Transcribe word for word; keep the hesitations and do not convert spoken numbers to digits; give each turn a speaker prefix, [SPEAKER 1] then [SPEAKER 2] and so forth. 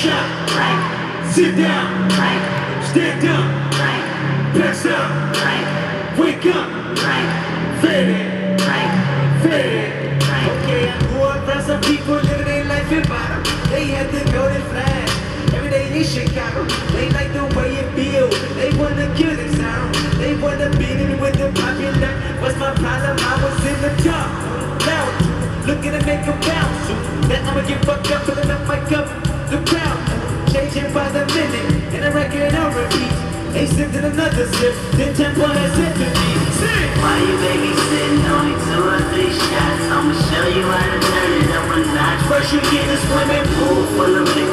[SPEAKER 1] shot, right. Sit down, right. Stand up, right. Pass up, right. Wake up, right. Fade it, right. Fade it, right. Okay, I grew up around some people living their life in bottom. They had the golden flag every day in Chicago. They like the way it feels. They wanna kill the sound. They wanna beat it with the popular. What's my problem? I was in the top, loud, looking to make a bounce. Then I'ma get fucked up, filling up my cup, the crowd changing by the minute, and I reckon I'll repeat. They sipped in another sip, then tempo has sent to me. Sing!
[SPEAKER 2] Why you baby sitting on me two or three shots? I'ma show you how to turn it up a notch.
[SPEAKER 1] First you get a swimming pool full of